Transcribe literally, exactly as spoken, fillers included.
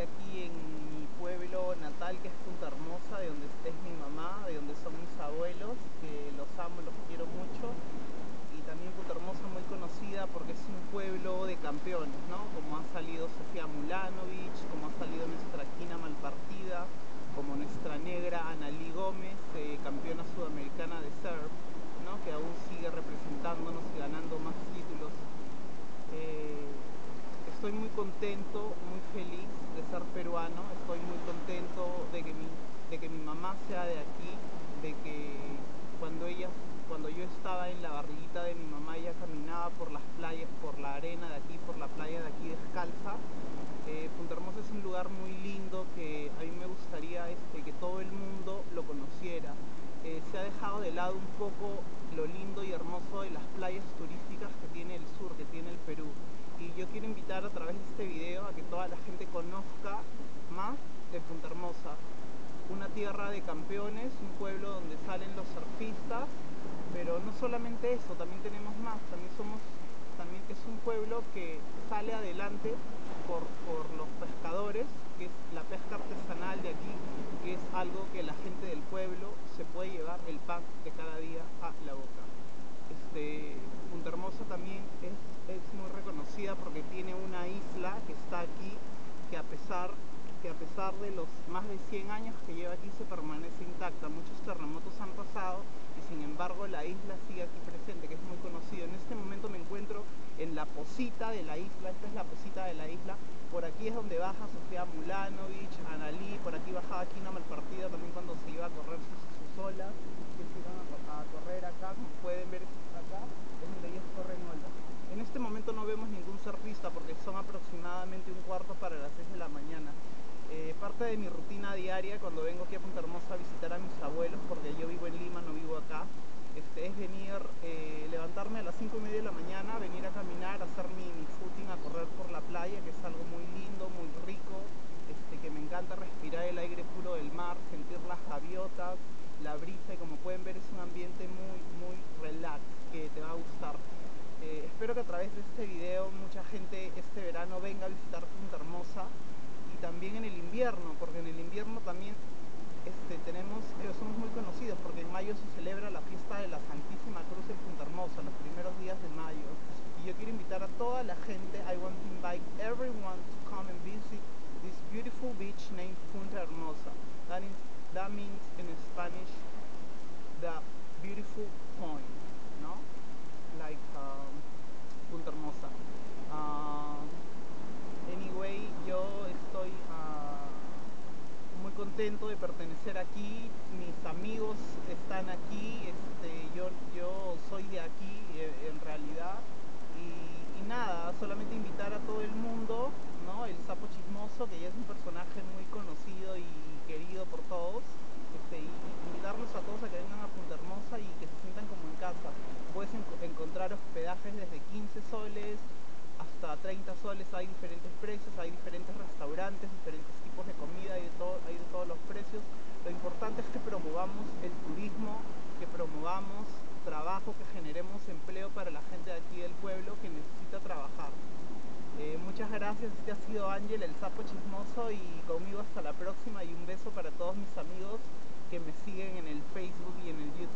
aquí en mi pueblo natal, que es Punta Hermosa, de donde es mi mamá, de donde son mis abuelos, que los amo, los quiero mucho. Y también Punta Hermosa muy conocida porque es un pueblo de campeones, ¿no? Como ha salido Sofía Mulanovich, como ha salido nuestra Kina Malpartida, como nuestra negra Analí Gómez, eh, campeona sudamericana de surf, ¿no? Que aún sigue representándonos y ganando más títulos. Eh, estoy muy contento, muy feliz de ser peruano, estoy muy contento de que mi, de que mi mamá sea de aquí, de que cuando ella, cuando yo estaba en la barriguita de mi mamá, ella caminaba por las playas, por la arena de aquí, por la playa de aquí descalza. Eh, Punta Hermosa es un lugar muy lindo que a mí me gustaría este, que todo el mundo lo conociera. Eh, se ha dejado de lado un poco lo lindo y hermoso de las playas turísticas que tiene el sur, que tiene el Perú. Y yo quiero invitar a través de este video a que toda la gente conozca más de Punta Hermosa. Una tierra de campeones, un pueblo donde salen los surfistas, pero no solamente eso, también tenemos más, también somos, también es un pueblo que sale adelante por, por los pescadores, que es la pesca artesanal de aquí, que es algo que la gente del pueblo se puede llevar el pan de cada día a la boca. Este, Punta Hermosa también es, es muy reconocida porque tiene una isla que está aquí, que a pesar que a pesar de los más de cien años que lleva aquí se permanece intacta. Muchos terremotos han pasado y sin embargo la isla sigue aquí presente, que es muy conocido. En este momento me encuentro en la posita de la isla, esta es la posita de la isla. Por aquí es donde baja Sofía Mulanovich, Analí, por aquí bajaba Kina Malpartida también cuando se iba a correr sus, sus olas, que se iban a, a correr acá, como pueden ver acá, es donde ellos corren olas. En este momento no vemos ningún surfista porque son aproximadamente un cuarto para las seis de la mañana. Eh, parte de mi rutina diaria cuando vengo aquí a Punta Hermosa a visitar a mis abuelos, porque yo vivo en Lima, no vivo acá, este, es venir, eh, levantarme a las cinco y media de la mañana, venir a caminar, hacer mi, mi footing, a correr por la playa, que es algo muy lindo, muy rico, este, que me encanta respirar el aire puro del mar, sentir las gaviotas, la brisa, y como pueden ver es un ambiente muy, muy relax, que te va a gustar. Eh, espero que a través de este video mucha gente este verano venga a visitar Punta Hermosa, y también en el invierno, porque en el invierno también este, tenemos, eh, somos muy conocidos porque en mayo se celebra la fiesta de la Santísima Cruz en Punta Hermosa, los primeros días de mayo. Y yo quiero invitar a toda la gente, I want to invite everyone to come and visit this beautiful beach named Punta Hermosa. That, is, that means in Spanish, the beautiful point, ¿no? Like um, Punta Hermosa. Uh, anyway, yo estoy uh, muy contento de pertenecer aquí, mis amigos están aquí, este, yo, yo soy de aquí eh, en realidad, y, y nada, solamente invitar a todo el mundo, ¿no? El Sapo Chismoso, que ya es un personaje muy conocido y querido por todos, este, y invitarlos a todos a que vengan a Punta Hermosa y que se sientan como en casa. Puedes en encontrar hospedajes desde quince soles hasta treinta soles, hay diferentes precios, hay diferentes restaurantes, diferentes tipos de comida, hay de, todo, hay de todos los precios. Lo importante es que promovamos el turismo, que promovamos trabajo, que generemos empleo para la gente de aquí del pueblo que necesita trabajar. Eh, muchas gracias, este ha sido Ángel, el Sapo Chismoso, y conmigo hasta la próxima, y un beso para todos mis amigos que me siguen en el Facebook y en el YouTube.